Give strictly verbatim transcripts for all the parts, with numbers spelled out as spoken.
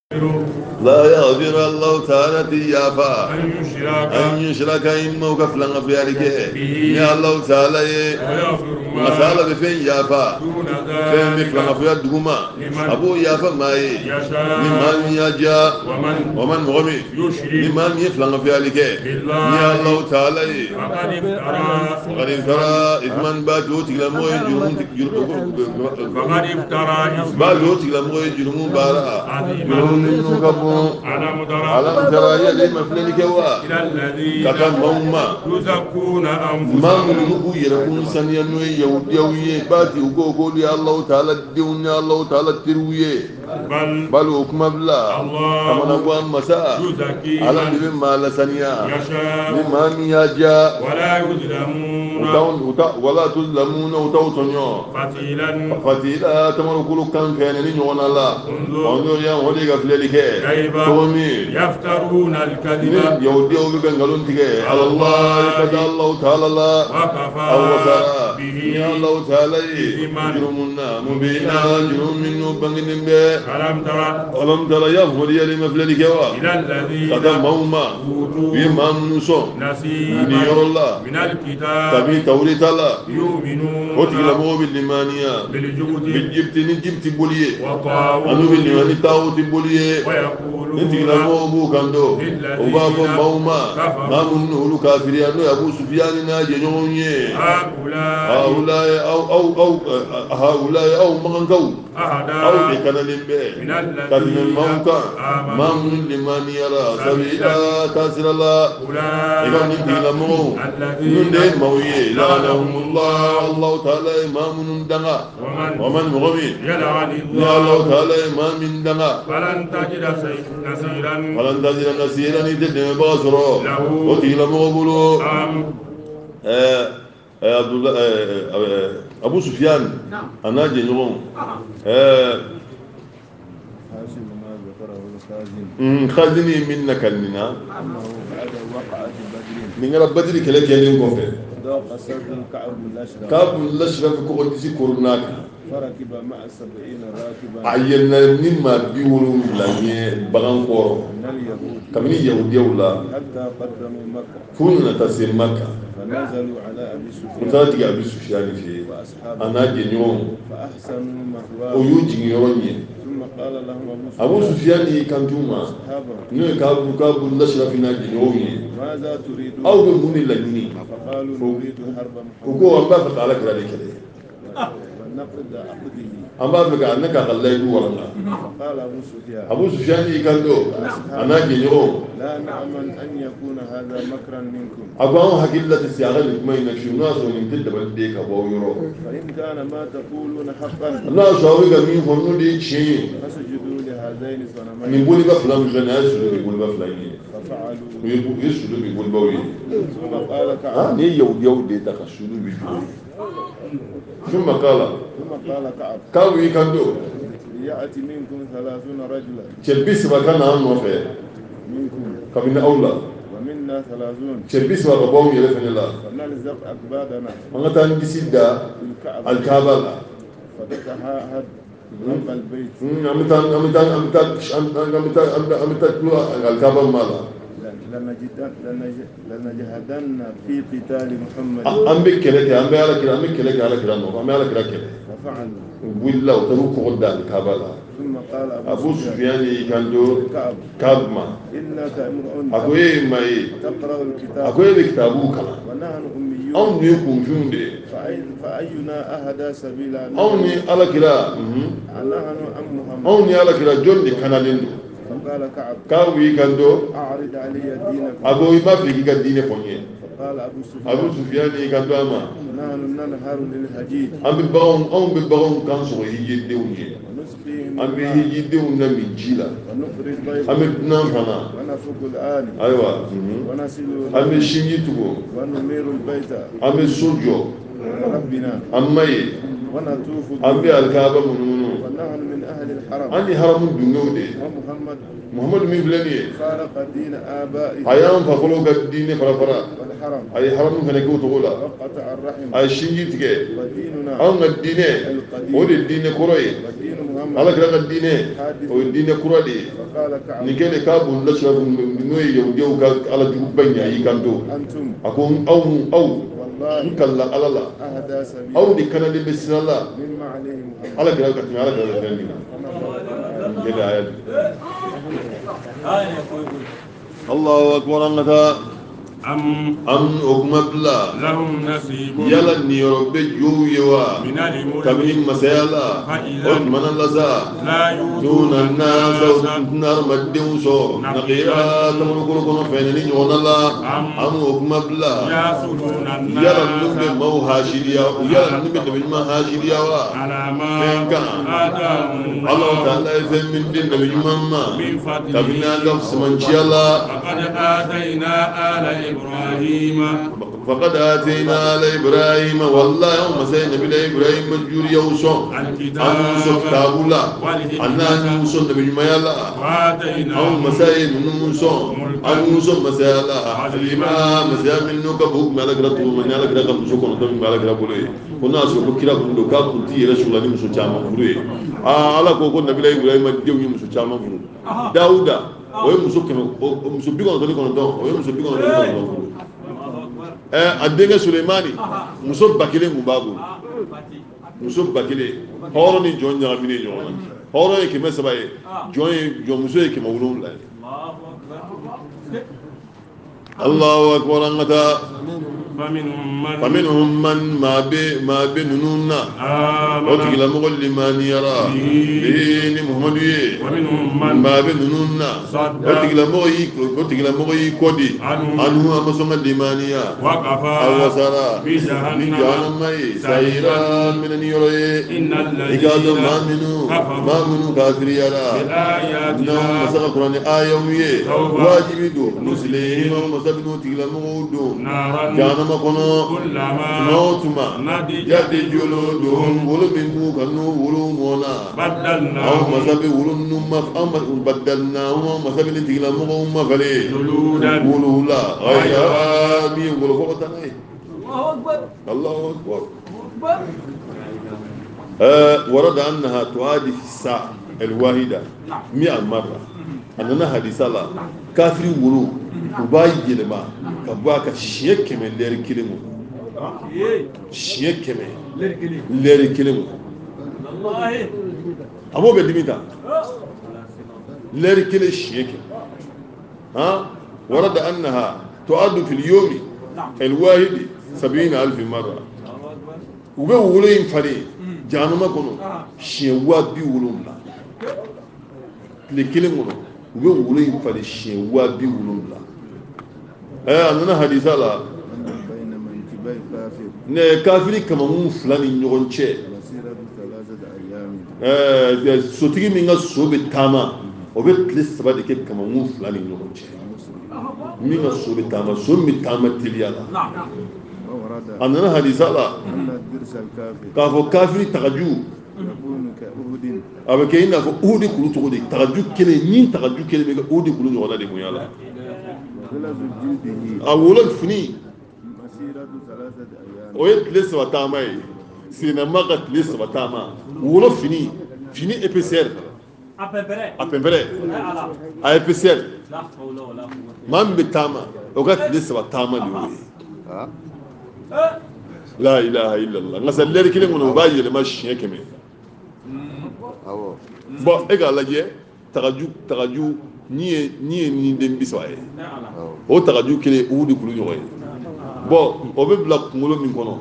لا يغفر الله تعالى تيافا أن يشرك أن يشرك إنه كفلان في ذلك به يا الله تعالى ويغفر ما مسألة بفين يافا دون فين ذلك مفلان في الدهما لمن أبو يافا ماي يشاء لمن يجا ومن ومن مغمي يشرك لمن يفلان في ذلك يا الله تعالى فقد افترى فقد افترى إثما باتو تكلمو يجرمون فقد افترى باتو إثما تكلمو يجرمون بارا عظيما جرمون منو كبو ألم ترى ألم ترى يلي مفلنك وا إلى الذين كتا موما يزكون ما أنفسهم من نبو يركون سنيا نوي يوديوي باتي وقول يا الله تعالى ديون يا الله تعالى ترويه بل بل حكم بلا الله كما نقول مساء يزكي على من نبي ما لسنيا يشاء لمن يجا ولا يظلمون ولا تظلمون وتوتنيو فتيلا فتيلا تمر كل كان كان نيون الله انظر يا ولي غفلك كيف تومي يفترون الكذب يوديو بغنغلون تيجي على الله كذا الله تعالى لا وكفى أو وكرا به يا الله تعالى إثما جرمنا مبينا جرم منه بغنين به ألم ترى ألم ترى يا ولي لمفلك وا إلى الذين كذا موما أوتوا بما نسو نصيبا يرى الله من الكتاب تبي توريت الله يؤمنون وتكلموا باللمانية بالجود بالجبت نجبت بوليه أنو وطاغوت باللمانية تاوت بوليه ويقولون نتكلموا أبو كندو وبابا موما ما من نقول كافرين أبو سفيان ناجي نونيه هؤلاء هؤلاء أو أو أو هؤلاء أو مغنقو أهدى أو بكنا لمبه من كذب الذين الموتى ما آمنوا من لمن يرى سبيلا كاسر الله إذا أولئك نتكلموا الذين نندين مويه لعنهم الله الله تعالى ما من دنا ومن ومن مغمي يلعن يا الله الله تعالى ما من دنا فلن تجد سي- نصيرا فلن تجد نصيرا يتدم باسرو له. وتكلموا بلو أم آه، آه، عبد الله آه، آه، أبو سفيان أنا جنون حاشد ما ذكره الخازن خازني منك لنا أنه بعد وقعة بدر من رب بدر كلا كيلين كوفي ذاق صدر كعب الأشرف كاب الأشرف كو ديسي كورناك فركب مع سبعين راكبا عينا نما بيولو لاني بغان كورو من اليهود كمني يهودي ولا حتى قدموا مكة كنا تسير مكة فنزلوا على أبي سفيان وتاتي أبي سفيان في وأصحابه أنا جنون فأحسنوا مثواه ويوجي يروني ثم قال لهم أبو أبو سفيان سفيان كانتوما أصحابه نو كاب كاب الأشرف ناجنون ماذا تريدون؟ أو بموني لاني فقالوا نريد حرب محمد وكو أمبا فقالك ذلك ونقض عقده أمبا فقال أنك غلاي ورنا فقال أبو سفيان أبو سفيان كانتو أنا جنون لا نأمن أن يكون هذا مكرا منكم أقوم حكيلة السياغة لكما ينكشو ناس ونمتد بلديك أبو يرو فإن كان ما تقولون حقا الله شاوي قمين فنو دي شيء فسجدوا لهذين الصنمين نقول بفلان جنا يسلو بيقول بفلان ففعلوا يسلو بيقول بوي ثم قال ها كعب ني يود يود تخشلو بيقول ثم قال ثم قال كعب كاوي كاندو ليأتي منكم ثلاثون رجلا تلبس مكان عن وفاء منكم كمن أولى ومنا ثلاثون تلبس مكان يلفن الله فنلزق أكبادنا أنا تاني بسيدا بالكعب الكعبة فتتعهد رب البيت أمتان أمتان أمتان أمتان أمتان أمتان الكعبة مالا لنجدن لنج- لنجهدن في قتال محمد an bɛ kɛlɛ kɛ an bɛ ala kira an bɛ kɛlɛ kɛ ala kira nɔfɛ an bɛ ala kira kɛlɛ ففعلوا u wulila u taara u kɔgɔ da kaaba la ثم قال abu أبو سفيان sufiyani y'i kanto كعب kaabu ma إنك a ko امرؤ e ye maa ye تقرأ a الكتاب ko e bɛ kitabu kalan ونحن anw أميون dun ye kunfin de ye فأي- فأينا أهدى سبيلا anw ni ala kira mhm, نحن أم محمد anw ni ala kira jɔn de kanalen don فقال كعب kaabu y'i kanto أعرض علي دينك a ko i b'a fɛ k'i ka diinɛ fɔ n ye فقال أبو abu سفيان sufiyani y'i kanto a ma نحن ننهر للحديد an bɛ baganw anw bɛ baganw kan sɔgɔ hijidenw ye ونسقيهم an bɛ الماء hijidenw na min ji la ونفرد an bɛ البيض dunan fana ونفك الآن ayiwa mhm. ونسل an bɛ sinji tugu ونمير البيت an bɛ so jɔ ربنا an ma ye ونطوف an bɛ به alikaaba munumunu ونحن من أهل الحرم أني حرم دنيودي ومحمد محمد من فلاني فارق دين آبائه أيام فخلوك الدين فرفرا والحرم أي حرم كان يقول تقولا وقطع الرحم أي شيء تكى وديننا أم الدين ولي الدين كروي ودين محمد على كذا الدين والدين كروي فقال كعب نكال كابون لا شرب نوي يوجو على جوب بنيا يكانتو أنتم أكون أو أو والله نكلا على لا أهدى سبيل أو دي كان دي بسم الله مما عليه محمد على كذا كتير على كذا كتير كذا آيات الله أكبر أنك أم أم أكمل لهم نصيب يلا نيرب جو يوا من الملك كمين مسألة أتمنى لسا لا دون يؤتون الناس الناس نار مدين صو نقيرا تمر كل كل فيني نون الله أم أكمل يصدون يلا نبي الناس مو هاشيديا يلا نبي نبي ما هاشيديا وا على ما فينكا آتاهم الله تعالى يفهم من دين نبي ماما من فضله كمين قف سمنشي الله فقد آتينا آل إبراهيم فقد آتينا على إبراهيم والله يوم سيدنا نبي إبراهيم مجور يوسف الكتاب أنوسف تابولا أنا أنوسف نبي ميالا وآتينا أو مسائل نوسف أنوسف مسائل الإمام مسائل منو كبوك مالك رتو من يالك رقم سكون تبي مالك ربولي كنا سوكو كيرا كندو كاب كنتي رسول الله مسوي جامع فري آه على كوكو نبي إبراهيم مجور مسوي جامع فري داودا oye muso kɛmɛ muso bi kɔnɔntɔn ni kɔnɔntɔn oye muso bi kɔnɔntɔn ni kɔnɔntɔn ɛɛ a denkɛ sulemani muso ba kelen kun b'a bolo muso ba kelen hɔrɔn ni jɔn ɲagaminen ɲɔgɔn na hɔrɔn ye kɛmɛ saba ye jɔn ye jɔnmuso ye kɛmɛ wolonwula ye Allahu akbar an ka taa faminhum man maa bɛ maa bɛ ninnu na o tigilamɔgɔ limaniyara ee ni muhamadu ye maa bɛ ninnu na o tigilamɔgɔ y'i o tigilamɔgɔ y'i kɔ di anu a ma sɔn ka limaniya a wasara ni jahanama ye sayira minɛni yɔrɔ ye i k'a dɔn maa minnu maa minnu kafiriyara n'anw masa ka kuranɛ ayaw ye wajibi don musilima masa bɛ tigilamɔgɔw don jahanama kɔnɔ tuma o tuma jate jolo don wolo min b'u kan n'o wolo mɔna anw masa bɛ wolo ninnu ma anw ma badalina anw masa bɛ ni tigilamɔgɔw ma falen wolo la ayiwa min ye wolo fɔlɔ tan n'a ye Allahu akbar ورد أنها تعادل الساعة الواحدة مئة مرة أننا حديث الله كافر ولو وباي جلما كباك شيء كمان لير كلمه شيء كمان لير كلمه أمو بدميتا لير كل شيء ها ورد أنها تعد في اليوم الواحد سبعين ألف مرة وبولين فري جانما كنو شيء وابي ولوملا لكلمه ube wolo yin fali siyɛn waa bi wolonwula ɛɛ a nana hadisa la ne kafiri kamankun fila ni ɲɔgɔn cɛ ɛɛ sotigi min ka so bɛ taama o bɛ tile saba de kɛ kamankun fila ni ɲɔgɔn cɛ min ka so bɛ taama so min bɛ taama teliya la a nana hadisa la k'a fɔ kafiri tagaju a bɛ kɛ i n'a fɔ uhudi kulu cogo de tagaju kelen ni tagaju kelen bɛ kɛ uhudi kulu ɲɔgɔnna de bonya la a wolo fini o ye tile saba taama ye senama ka tile saba taama wolo fini fini épaisseur à peu près a épaisseur maa min bɛ taama o ka tile saba taama de y'o ye la ilaha illallah nka sa lɛri kelen kɔnɔ o b'a yɛlɛma siɲɛ kɛmɛ bɔn e k'a lajɛ tagaju tagaju ni ye ni ye ni den bi saba ye o tagaju kelen o de kulu ɲɔgɔn ye bɔn o bɛ bila kunkolo min kɔnɔ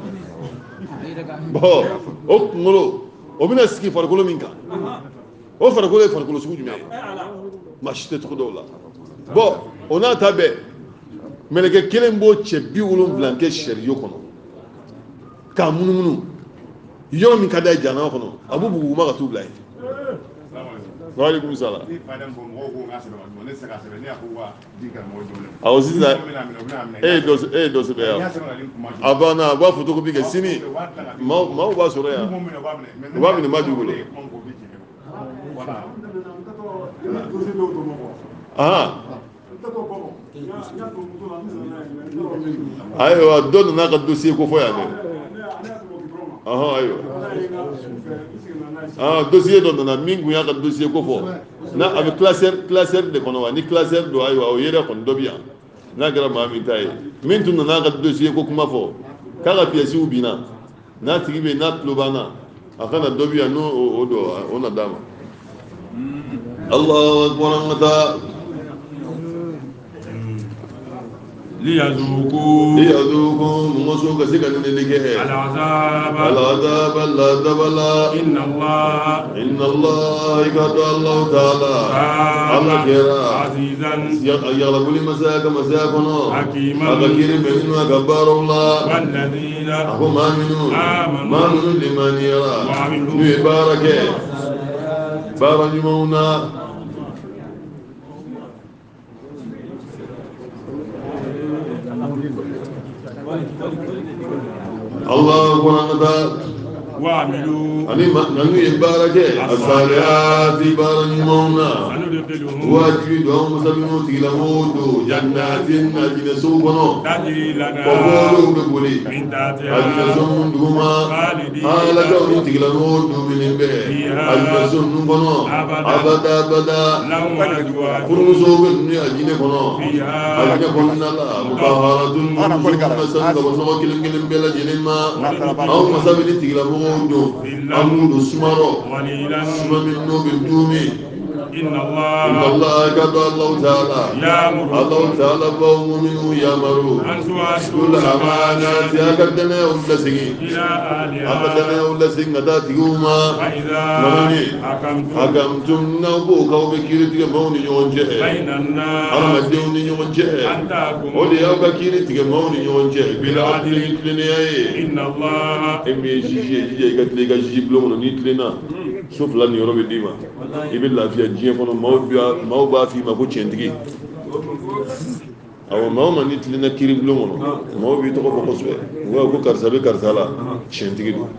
bɔn o kunkolo o bɛna sigi farikolo min kan o farikolo ye farikolo sugu jumɛn ye maa si tɛ cogo dɔw la bɔn o n'a ta bɛɛ mɛlɛkɛ kelen b'o cɛ bi wolonwula kɛ sariyo kɔnɔ k'a munumunu yɔrɔ min ka d'a ye jahanama kɔnɔ a b'u buguma ka t'u bila yen waaleykum salaam awɔ sisan e ye dɔ e ye dɔ sɛbɛn yan a banna a b'a fotokopi kɛ sini maaw maaw b'a sɔrɔ yan u b'a minɛ maa b'i bolo aha ayiwa dɔ nana ka dossier ko fɔ yan dɛ ɔhɔn ayiwa ah dossier dɔ nana min kun y'a ka dossier ko fɔ na a bɛ classeur classeur de kɔnɔ wa ni classeur don ayiwa o yɛrɛ kɔni dɔ bi yan n'a kɛra maa min ta ye min tun nana ka dossier ko kuma fɔ k'a ka pièces binna n'a tigi bɛ yen n'a tulo b'an na a kana dɔ bi yan n'o o dɔ o na d'a ma Allahu akbar an ka taa ليذوقوا ليذوقوا موسو كسيكا نلقيه العذاب العذاب العذاب لا إن الله إن الله قد الله تعالى الله كرا عزيزا يغلب لي مساك مساكنا حكيما أذكر بيننا كبار الله والذين هم آمنون آمنوا آمنون لمن يرى وعملوا بارك بارك مونا الله أكبر وعملوا أني ما نحن يبارك الصالحات بارك مونا سندخلهم واجد هم سبنو تلمود جنات أجل سوقنا تجري لنا وقولوا بقولي من تحتها أجل سوقنا حال كون تلمود من بيه أجل سوقنا أبدا أبدا لهم أزواج فرنسو بني أجل كنا فيها أجل كنا لا مطهرة مسند وسوا كلم كلم بلا جنما أو مسابني تلمود أمود سمارو قليلا سما منو بالدومي إن إن الله الله قد الله تعالى يأمر الله تعالى قوم منه يأمروا أن كل تؤدوا أمانات يا كدنا ولا سجين إلى أهلها أكدنا ولا سجين غدا تيوما فإذا نمني حكمتم حكمتم نبو كاو بكيرتي موني يونجه بين الناس أنا مديوني يونجه أن تحكموا ولي أو بكيرتي موني يونجه بلا عدل كلنا إن الله emi jiji jiji ka tile ka jiji bulon kɔnɔ n'i tilenna so fila ni yɔrɔ bɛ d'i ma i bɛ lafiya diɲɛ kɔnɔ maaw b'a maaw b'a f'i ma ko tiɲɛtigi awɔ maa o maa n'i tilenna kiiri bulon kɔnɔ maaw b'i tɔgɔ fɔ kosɛbɛ u b'a fɔ ko karisa bɛ karisa la tiɲɛtigi don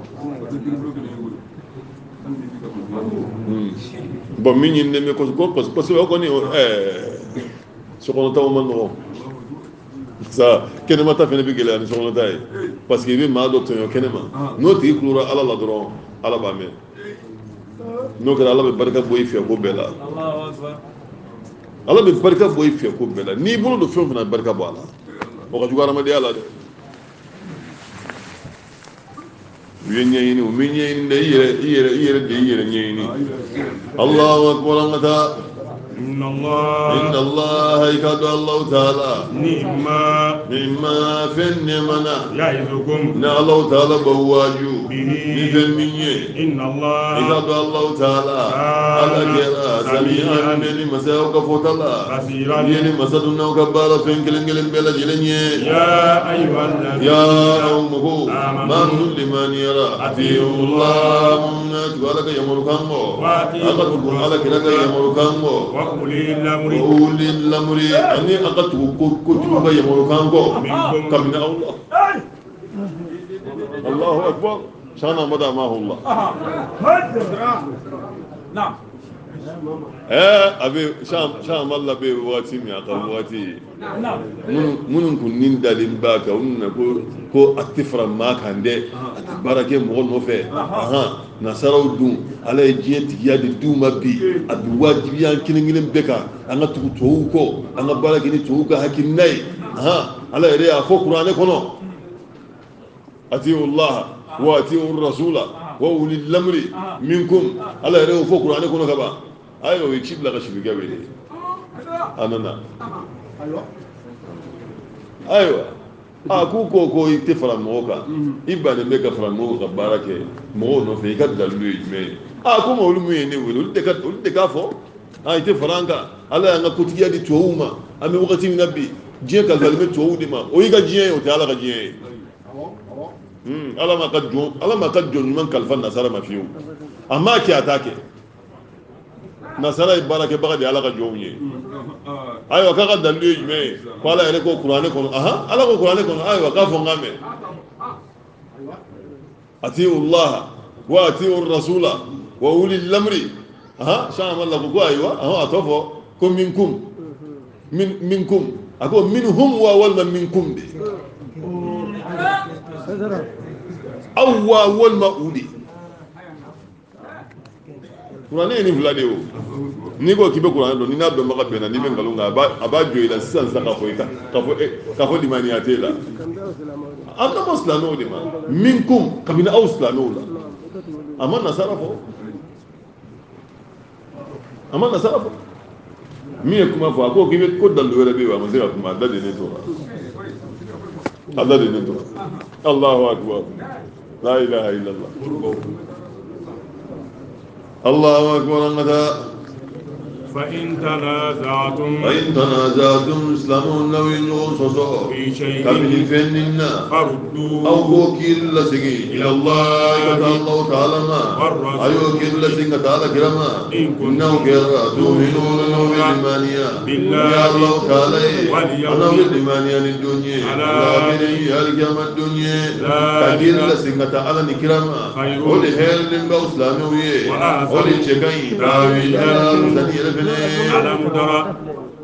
bɔn min ɲininen bɛ kosɛbɛ kosɛbɛ o kɔni ɛɛ sokɔnɔtaw ma nɔgɔn sa kɛnɛma ta fɛnɛ bɛ gɛlɛya ni sokɔnɔta ye parce que i bɛ maa dɔ tɔɲɔ kɛnɛma n'o tigi kulora ala la dɔrɔn ala b'a mɛn n'o kɛra ala bɛ barika bɔ i fɛ ko bɛɛ la ala bɛ barika bɔ i fɛ ko bɛɛ la n'i bolo don fɛn o fɛn na barika bɔ a la o ka jugu adamadenya la dɛ u ye ɲɛɲini u bɛ ɲɛɲini dɛ i yɛrɛ i yɛrɛ i yɛrɛ de y'i yɛrɛ ɲɛɲini alahu akbar an ka taa إن الله إن الله يكاد الله تعالى نعما مما في النمنا يعظكم نا الله تعالى بواجو به نفهمني إن الله يكاد الله تعالى على كرا سميعا من مساوك فوتلا بصيرا يعني مسدنا وكبارا فين كلن كلن بلا جلني يا أيها الذين يا أمه آمنوا ما من لمن يرى أطيعوا الله تبارك يمركانو أقدكم على كرا يمركانو وأولي الأمر وأولي الأمر أني أقدكم كتبك يمركانو كمن الله الله أكبر شانا مدى ما هو الله نعم eh abe sham sham Allah be wati mi aka wati mun mun kun nin dalin ba ka unna ko ko atifra ma kan de barake mo no fe aha nasaraw dun ala e jiye tigiya de duma bi abi wajibi yan kilingilin beka an ga tugu to ko an ga barake ni to ga hakin nay aha ala ere ya fo qur'ane kono atiu Allah wa atiu rasula wa ulil amri minkum ala ere fo qur'ane kono kaba ayo we chibla ka shibiga bele anana ayo a ku ko ko ite fara mo ka ibane me ka fara mo ka barake mo no fe ka dalu me a ku mo lu mu ne wulu de ka de ka fo a ite faranga ala nga kutiya di touma ami wakati nabi je ka dalme toudi ma o yiga je o ta ala ka je hmm ala ma ka jo ala ma ka jo man kalfa nasara ma fiu amma ki atake nasara barake baga de ala ka jo nye ayo ka ka dalu me ko ala ere ko qur'ane ko aha ala ko qur'ane ko ayo ka fo ngame atiu allah wa atiu rasula wa uli al-amri aha shan Allah ko aywa aha atofo ko minkum min minkum ako minhum wa wal minkum de awwa wal maudi Qur'ani ni fulade o ni ko kibe Qur'ani do ni na do maka bena ni men galunga aba aba joila sisan saka fo ka ka fo ka fo limani atela anta muslano de ma minkum kabina auslano la amma nasara fo amma nasara fo mi e kuma fo ko kibe ko dal wala be wa mo sira kuma dal de ne to Allah de ne to Allahu akbar la ilaha illallah Allahu akbar angada فإن تنازعتم فإن تنازعتم اسلامون لو ينصصوا في شيء كمن فننا فردوه أو وكيل لسجي إلى الله الله تعالى ما أي وكيل لسجي تعالى كرما إنه كرا تؤمنون بالإيمانية بالله الله تعالى أنا بالإيمانية الدنيا على بني الجام الدنيا كثير لسجي تعالى نكرما ولي هل لما أسلامي ولي شكاين راوي جلال ألم ترى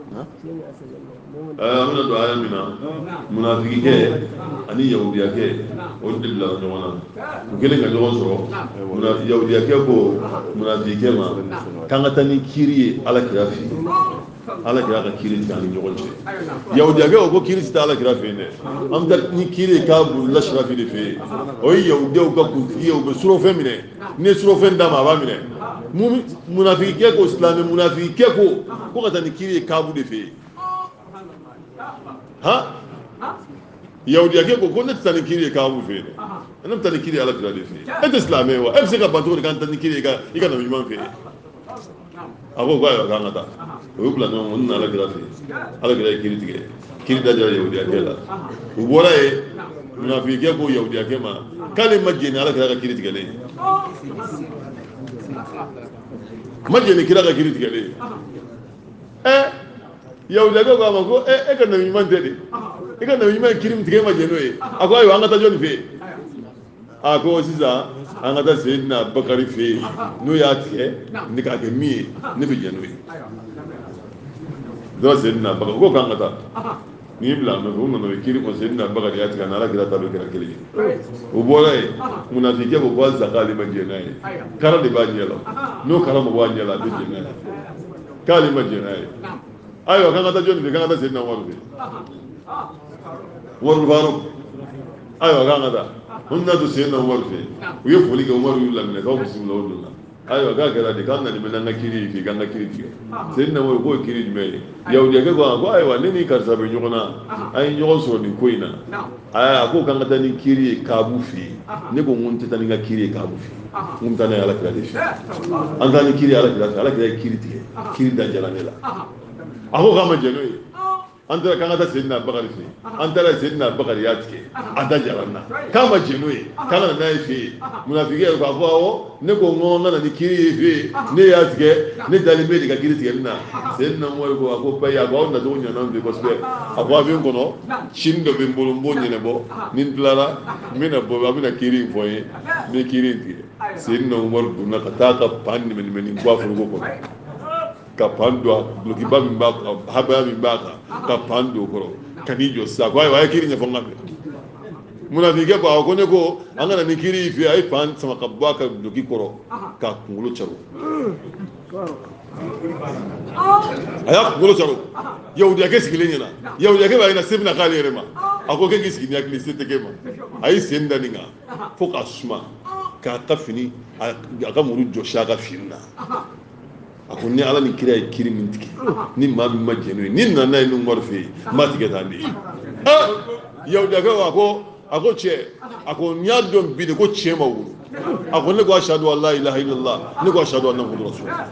amina do aya mina munafiki ke ani yahudiya ke o dilla jona ngele ga jona soro munafiki yahudiya ke ko munafiki ke ma kanga tani kiriye ala kirafi ala kira ka kiri ta ni jogon ce yahudiya ke ko kiri ta ala kirafi ne am da ni kiri ka bu la shrafi de fe o yahudiya ko ku fiye o suro fe mine ne suro fe ndama ba mine munafiki ke ko islam munafiki ke ko ko ka tani kiri ka bu de fe ha yahudiya ke ko ko ne tani kiri ka bu fe ne anam tani kiri ala kira de fe et islamé wa e se ka bantu kan tani kiri ka ika na mi man fe abo ko ayo kan ta o bula no on ala kira fe ala kira kiri tige kiri da jara yahudiya ke la o bora e munafiki ke ko yahudiya ke ma kale majeni ala kira ka kiri tige le majeni kira ka kiri tige le eh yahudiya ke ko ma ko e e kan na mi man de e kan na mi man kiri tige majeni e ako ayo an ta joni fe ako siza an ka taa Seydina Bakari fɛ yen n'o y'a tigɛ ni k'a kɛ min ye ne bɛ jɛn n'o ye dɔw Seydina Bakari ko k'an ka taa n'i bila a nɔfɛ u nana o ye kiri kɔn Seydina Bakari y'a tigɛ a n'Ala kira ta bɛ kɛra kelen ye o bɔra yen munafikɛ ko ko zaka ale ma jɛn n'a ye kara de b'a ɲɛ la n'o kara ma bɔ a ɲɛ la a bɛ jɛn n'a ye k'ale ma jɛn n'a ye ayiwa k'an ka taa jɔnni fɛ k'an ka taa Seydina Umaru fɛ Umaru Faruk ayiwa k'an ka taa mun na to Seydina Umaru fɛ u ye foli kɛ Umaru y'u laminɛ k'aw bisimila o donna ayiwa k'a kɛra de k'an nana mɛ n'an ka kiri fɛ k'an ka kiri tigɛ Seydina Umaru k'o ye kiri jumɛn ye yahudiyakɛ ko ko ayiwa ne ni karisa bɛ ɲɔgɔn na an ye ɲɔgɔn sɔrɔ nin ko in na a ko k'an ka taa ni kiri ye kaabu fɛ yen ne ko n ko n tɛ taa ni n ka kiri ye kaabu fɛ yen n bɛ taa n'a ye Alakira de fɛ an taa ni kiri ye Alakira fɛ Alakira ye kiri tigɛ kiri da jara ne la a ko k'a ma jɛn n'o ye an taara k'an ka taa Seydina Bakari fɛ yen an taara Seydina Bakari y'a tigɛ a da jara n na k'a ma jɛn n'o ye k'an ka na n'a ye fɛ yen munafiki yɛrɛ k'a fɔ awɔ ne ko n ko n ka na ni kiri ye fɛ yen ne y'a tigɛ ne dalen bɛ de ka kiri tigɛli na Seydina Umaru ko a ko bayi a ko aw nacogo ɲɛna n fɛ kosɛbɛ a ko a bɛ n kɔnɔ sini dɔ bɛ n bolo n b'o ɲɛnabɔ ni n tilara n bɛna bɔ a bɛna kiri in fɔ n ye n bɛ kiri in tigɛ Seydina Umaru donna ka taa ka pan nɛmɛnɛmɛni bɔ a foroko kɔnɔ ka pan don dulokiba min b'a kan habaya min b'a kan ka pan don o kɔrɔ ka n'i jɔ sisan ko ayiwa a ye kiri ɲɛfɔ n ka fɛ munafikɛ ko awɔ ko ne ko an kana ni kiri y'i fɛ a ye pan sama ka bɔ a ka duloki kɔrɔ k'a kunkolo caro a y'a kunkolo caro yahudiyakɛ sigilen ɲɛna yahudiyakɛ b'a ɲɛna se bɛna k'ale yɛrɛ ma a ko k'e k'i sigi ni hakili se tɛ k'e ma a y'i sen da nin kan fo k'a suma k'a ta fini a ka muru jɔsi a ka fini na a ko ni Ala ni kira ye kiri min tigɛ ni maa min ma jɛn n'o ye ni nana n'a ye ni Umaru fɛ yen n b'a tigɛ tan de ye yahudiyakɛ ko a ko a ko cɛ a ko n y'a dɔn bi de ko tiɲɛ ma wolo a ko ne ko ashhadu an la ilaha illallah ne ko ashhadu anna muhammadur rasulullah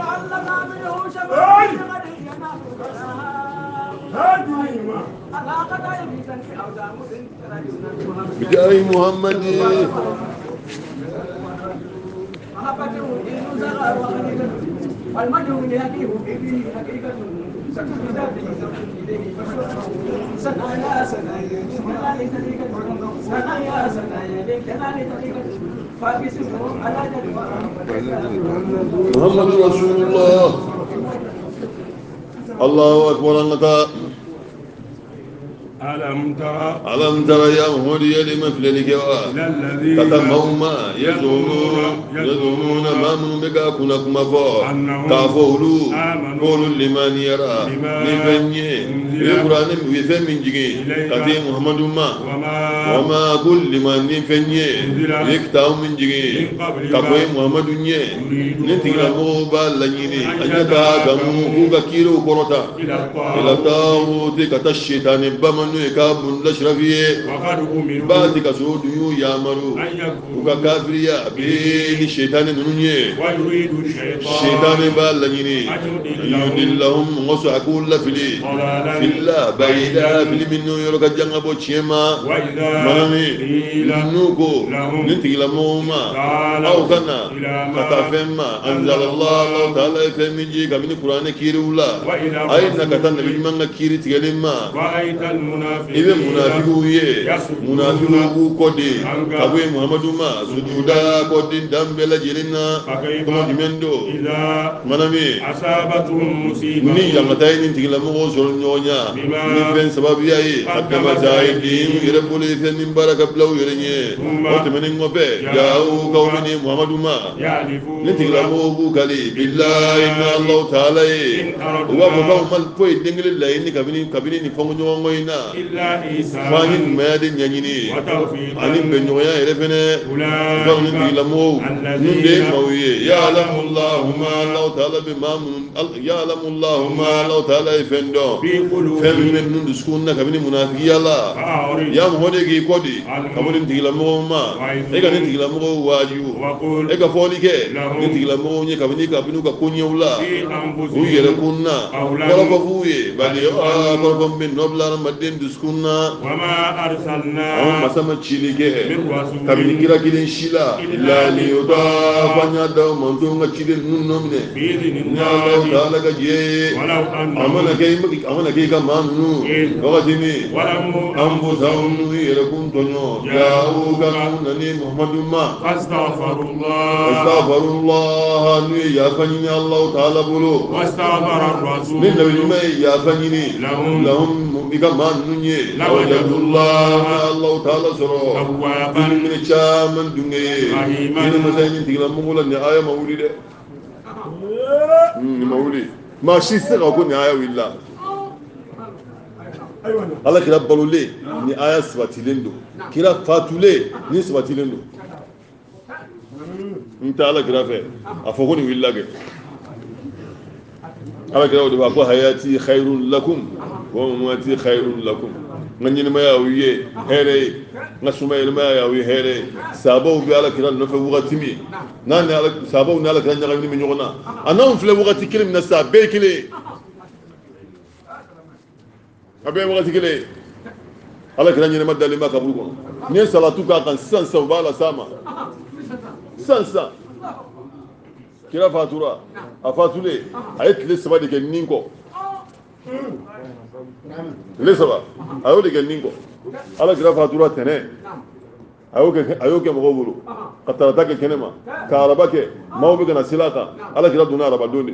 bijaahi Muhammad المجهول يقيه به حقيقة ستجد إليه سنايا سنايا سنايا سنايا سنايا سنايا محمد رسول الله الله أكبر أنك ألم ترى ألم ترى يا محمد يلي مثلك كتمهما يزعمون يزعمون ما من بك كنا كما فو كافولو قولوا لمن يرى لفني القرآن بيفهم من جي كتي محمد ما وما كل لمن يفني يكتاو من جي كقوي محمد ني نتيجة مو بالنيني أنك كمو كوكا كيلو كروتا إلى تاو تكتا الشيطان بما kabun la shrafiye baati ka so duyu yamaru uka kafiriya be ni shaytan nunye shaytan ba la nyini yudillahum wasu akul la fili filla baida fil minnu yoroka janga bo chema manami nuko ninti la moma au kana katafema anzal allah ta'ala feminji kamini qur'ane kirula ayna katan nabi manga kiri tigelema ibe munafiku ye munafiku kodi kabwe muhammadu ma sujuda kodi dambela jirina kuma dimendo manami asabatum musiba ni yamatai ni tigila mo so nyonya ni ben sababu yayi akama zaidi irebule fe min baraka blaw yerenye ote menen ngobe jaau kawmini muhammadu ma ni tigila mo bu kali billahi inna allah ta'ala wa mo mal poy dengile lay ni kabini kabini ni fongo nyongoina fani madi nyanyini ani benyoya erefene fani bilamo nunde mawiye ya alamu allah ma allah ta'ala bi mamun ya alamu allah ma allah ta'ala ifendo femme nundu skunna kabini munafiki yalla ya mohode gi kodi kabini digilamo ma ega ni digilamo waju ega folike ni digilamo nye kabini kabini ka kunyewla uyere kunna wala ko fuye bali ah ko ben nobla madin diskunna wama arsalna amma sama chilike kabini kira kilin shila illa li yudafanya da montunga chilin nunnomne ya allah taala ga je amana kay amana kay ka manu wakatini anfusahum yarakum tonyo ja'u kana ni muhammadun ma astaghfirullah astaghfirullah ni ya fanyini allah taala bulu astaghfara rasul ni nabi mai ya fanyini lahum lahum biga manunye wajadullah allah taala soro min chaman dungaye ni masayin tigla mungula ni aya mawlide ni mawlid ma shi sira ko ni aya willa Allah kira balule ni aya swatilendo kira fatule ni swatilendo nta Allah kira fe afoko ni willa ge Allah kira wadi ba ko hayati khairun lakum wa mamati khairun lakum ngani ma yawiye here ngasuma ma yawi here sabo bi Allah kira no fe wugati mi nan Allah sabo ni Allah kira nyagami mi nyogona anan fle wugati kilim na sa be kile abe wakati kile ala kira nyine madali maka buko ni salatu ka kan sansa bala sama sansa kira fatura afatule ayet le saba de ninko le saba ayo de ninko ala kira fatura tene ayo ke ayo ke mo bulu qatara take kenema karaba ke mawbe kana silaka ala kira duna raba doni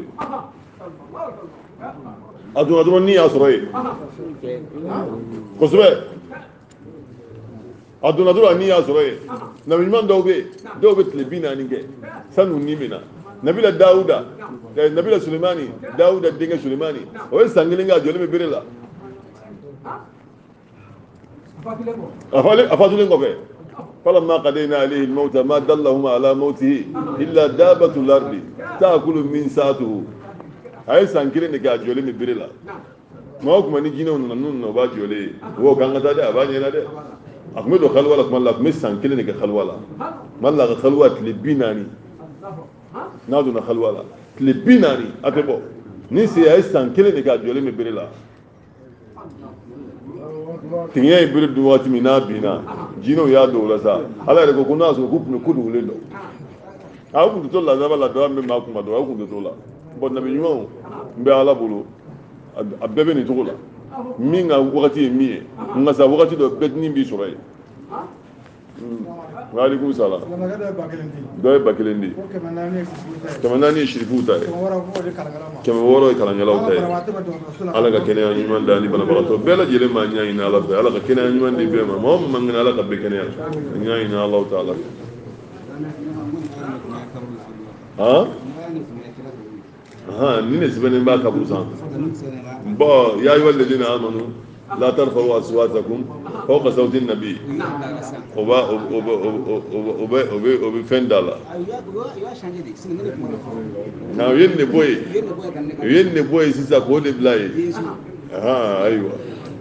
aduna aduna ni asroye kosbe aduna aduna ni asroye na minman dawbe dawbe tlebina ninge sanu nimina nabila dauda nabila sulemani dauda dinga sulemani o sangilinga jole me birela afale afadule ngobe فلما قضينا عليه الموت ما دلهم على موته الا دابه الارض تاكل من ساته ay sankire ne ga jole mi birila ma kuma ni jina on nan no ba jole wo kan ga da ba ne na de akme do khalwala kuma Allah me sankire ne ga khalwala malla ga khalwat li binani na do na khalwala li binani atebo ni si ay sankire ne ga jole mi birila tinya ibir du wati mi na bina jino ya do la sa ala re ko kuna so ku kudu le do a ku to la za ba la do me ma kuma do ku to la bon nabi ñoo mbe ala bulu abebe ni tugula minga wakati mi nga sa wakati do bet ni bi soray وعليكم السلام دوي باكلندي كما ناني يشرفوتا كما ورو يكالانجلاو تاي ala ka kɛnɛya ɲuman da ni banabagatɔ bɛɛ lajɛlen ma ɲa ɲini ala fɛ ala ka kɛnɛya ɲuman di bɛɛ ma mɔgɔ min man kɛnɛ ala ka bɛɛ kɛnɛya ɲa ɲini ala taala fɛ han han ni ne sɛbɛnnen b'a kaburu sanfɛ bon ya ayyuha alladhina amanu la tarfa'u aswatakum fawqa sawti an-nabi o ba o o o o o bɛ fɛn da la na o ye ne bɔ ye o ye ne bɔ ye sisan k'o de bila ye han ayiwa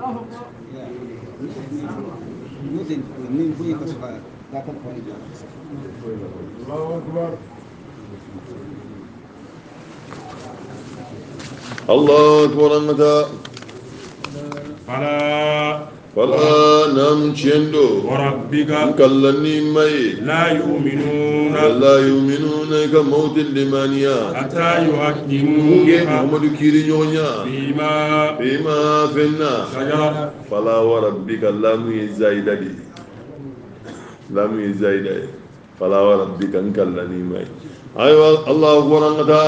Allah akbar mata fala fala nam chendo rabbika kallani mai la yu'minuna la yu'minuna ka mautil limaniya hatta ke yuhaqqimuka muhammadu kiri nyonya bima bima fenna shajara fala wa rabbika lam yazaidadi lam yazaida fala wa rabbika kallani mai aywa Allah akbar mata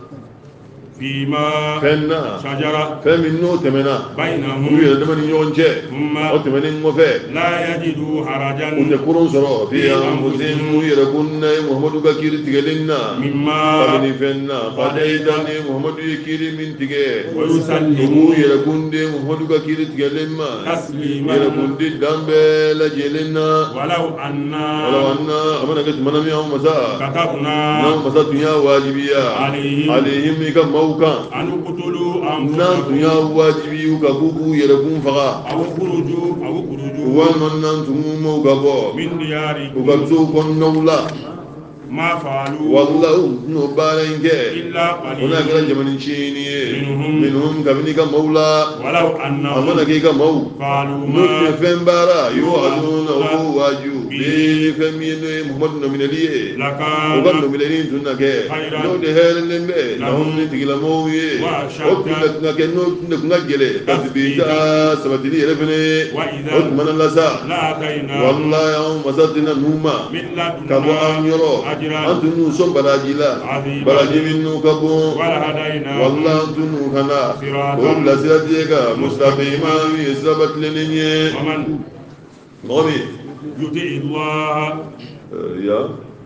fima fenna shajara femin no temena bainahum uri da mani yonje thumma o temenin mo fe la yajidu harajan unde kurun soro fi anfusihim yarakunna muhammadu ka kiri tigelinna mimma fabini fenna fadaidani muhammadu kiri min tige wa yusallimu yarakunde muhammadu ka kiri tigelinma tasliman yarakundi dambe la jelinna walau anna wala anna amana kat manami am masa katabna na masa dunya wajibiya alayhim alayhim ka mauka an qutulu na anfusakum dunya wajibi ka kuku yarakun faga aw khuruju aw khuruju walman nan tumu mo gabo min diyarikum ugatsu konnawla ma fa'alu wallahu no barange illa kuna qalil kira jamanin chini Minhum. minhum kabini ka maula walau annahum amana ke ka mau qalu no ma te fembara yu aduna o waju bi femine muhammad no minaliye lakana ugan no minalin tunna ke Khairan. no de helen be lahum ni tigila mawye Wa o shadda. kunna na ke no tunna kunga gele tasbita sabatili refene Wa idha. o manalasa la atayna wallahi yawm masatina numa min kabo ladunna an yoro ajran an tunu son baraji la Azima. baraji minnu kabo wala hadayna walla an tunu kana Siratan. o la sirati ka mustaqima wi sabat leninye waman momi yuti Allah ya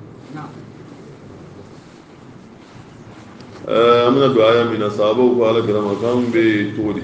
amna du'a min ashabu ko ala kirama kan be todi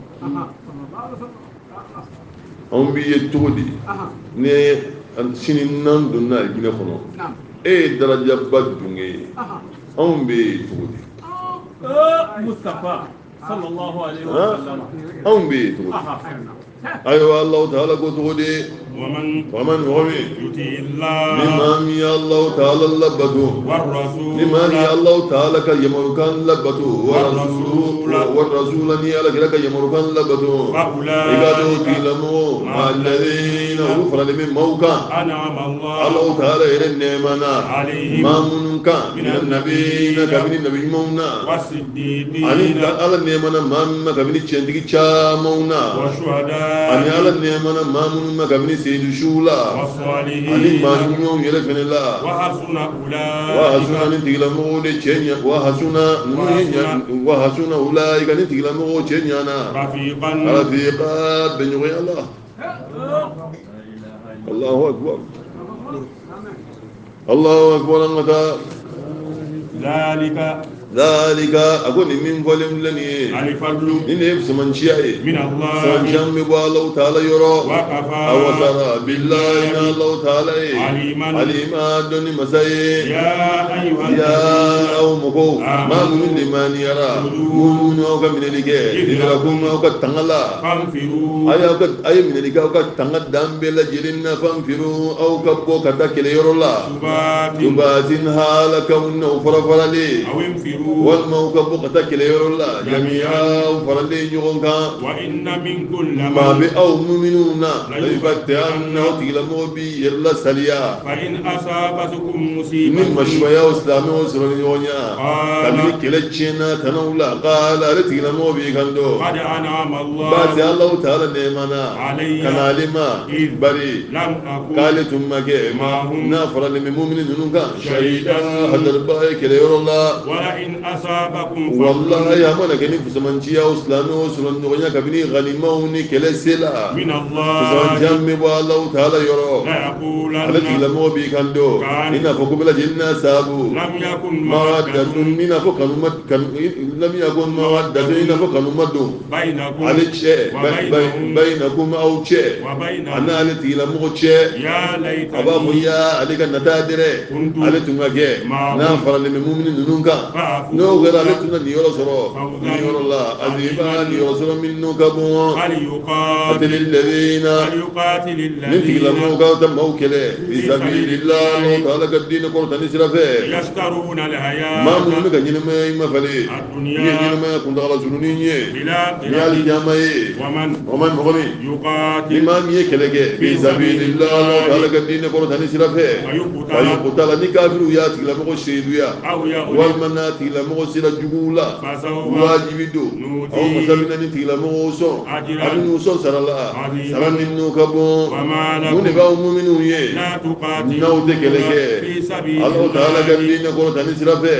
on bi todi ne an sinin nan dunna gina kono e daraja badunge on be todi Mustafa sallallahu alaihi wasallam. on be todi ayo allah ta'ala ko todi waman waman wami yuti Allah mimam ya allah ta'ala labadu war rasul لمن الله تعالى كيمركان لبتو ورسول والرسول ني على كذا يمركان لبتو إذا كلموا مع الذين غفر لمن موكا أنعم الله الله تعالى يرنمنا عليهم ما من كان من النبيين كمن النبي مونا والصديقين أني على النمنا ما كمن تشندي تشامونا والشهداء أني على النمنا ما من كمن سيد شولا والصالحين أني ما نيوم يرفن الله وحسن أولئك وحسن نتيجة مودة تشينيا وحسن وحسن أولئك نتيجة مودة تشينيا رفيقا رفيقا بنيوي الله الله أكبر الله أكبر أنك ذلك ذلك أقول من فلم لني الفضل إن يبس من شيء من الله سنجم الله تعالى يرى وكفى أو ترى بالله إن الله تعالى عليما عليما دون مساي يا أيها يا الذين أو مكو ما من لمن يرى من أو كمن لك لكم أو كتنغلا فانفروا أي أو كت أي من لك أو كتنغ دم بلا جرنا فانفروا أو كبو كتا كلي يرولا سبات تباتين حالك ونو فرفر لي أو انفروا تنتظروا والموت بقتك ليرولا جميعا فرلين يغنكا وإن منكم ما لمن بأو مؤمنون ليفتحن وتغلموا بي يلا سليا فإن أصابتكم من مصيبة مشويا واسلامي وسرني يونيا قال كمي كلتشينا تنولا قال لتغلموا بي كندو قد أنعم الله بات الله تعالى نيمانا علي كان لما إذ بري لم أكن قال ثم جاء معهم نافر للمؤمنين نونكا شهيدا شهيدا هذا البايك ليرولا ولئن أصابكم والله يا من كني فسمانشيا وسلامي وسرني يونيا كبني غنيموني كلسلا من الله فسمانشيا الله تعالى يرو ليقولن alati la mo bi kando ina fo ko bela jinna sabu لم يكن mawadda مودة ina fo kanu mad kan lam yakun mawadda ina fo kanu madu بينكم ali che وبينهم bainakum aw che وبينهم ana alati la mo che يا aba ليتني muya alika natadire كنت alati ngage معهم na fara le mu'minin nunka فأفوز no gara alati na niyoro soro niyoro la aziba niyoro soro minnu kabu فليقاتل atil ladina فليقاتل نتي الذين لما قالت موكله في سبيل الله الله تعالى قدين قرط نسرفه يشترون الحياة ما من مكان ينما يما فلي الدنيا ينما كنت على زنونيه بلا يال جامعي ومن ومن مغني يقاتل لما يكلك في سبيل الله الله تعالى قدين قرط نسرفه ويقتل نكافر ياتي لما قشيد يا أو يغلب والمناتي لما قشيد جبولا فسوف واجب دو أو مثلا نتي لما قشو أجرا أبنو صن سر الله عظيما سر منو كبو وما من لكم باو مؤمنون يه لا تقاتلون نوت كلك في سبيل الله تعالى الله قدين قرط نسرفه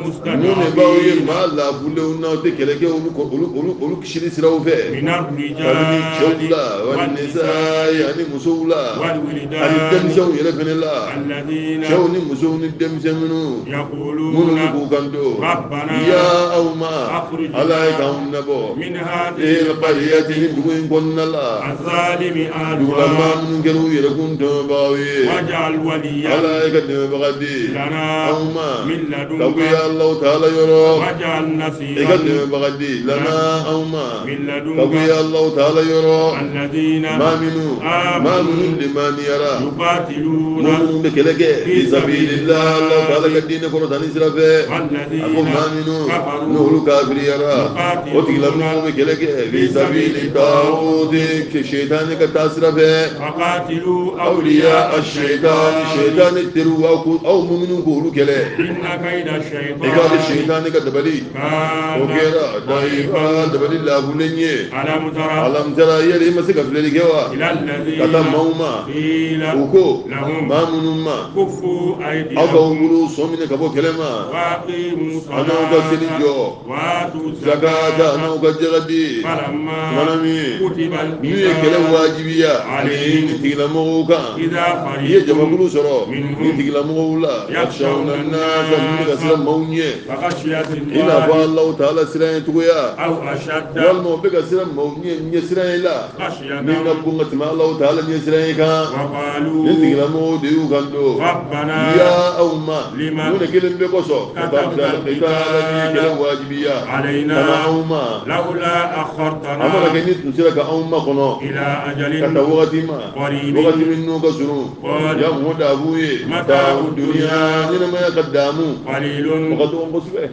من باو يه والمستضعفين ما لا بلو نوت كلك ولو ولو ولو ولو كشري سرافه من فمن الرجال شولا والنساء يعني مسولا والولدان الدم شو يلفن الله الذين شو نمسون الدم شمنو من يقولون نبوكندو ربنا يا أوما أخرجنا على كون نبو من إيه هذه القرية ندوين كن الله الظالم دولا ما أهلها من كانوا يركون تباوي واجعل وليا على كدم بغدي لنا أوما من تقوي لدنك الله تعالى يرى واجعل نصيرا كدم بغدي لنا أوما من تقوي لدنك الله تعالى يرى الذين ما منو ما منو لمن يرى يقاتلون من بكلك في سبيل الله الله تعالى قدين قرطان إسرافه والذين أقول ما منو كفروا نهل كافر يرى وتقلموا بكلك في سبيل الطاغوت كشيطان كتاسرفه فقاتلوا أولياء الشيطان الشيطان الترو أو أو مؤمنون كولو كله إن كيد الشيطان إقال الشيطان كدبلي كان وكيرا ضعيفا دبلي لا بولنيه ألم ترى ألم ترى يلي مسك فللي كوا إلى الذين كتم موما قيل وكو لهم ما منهم ما كفوا أو أيديكم كونغلو سومين كبو كلمة وأقيموا أنا الصلاة وكسلجو وآتوا زكاة الزكاة أنا وكجردي فلما منامي كتب نية كلا القتال واجبية عليهم تيلموكا إذا هي فريق جمعوا سرو منهم من تيلمو لا يخشون الناس من كسر مونية فخشية إن الله أبا الله تعالى سرين تقويا أو أشد والمو بك سر مونية نسرين لا خشية من نبوة ما الله تعالى نسرين كا وقالوا من تيلمو ديو كندو ربنا يا أوما لما نون كلم بقصو كتبت القتال كلا واجبية علينا كما أوما لولا أما أخرتنا لكن نسرك أوما كنو إلى kata أجل wakati ma قريب wakati minnu ka sunu قال ya mu da buye متاع mata dunya ni na ma ya kaddamu قليل wakati on ko sube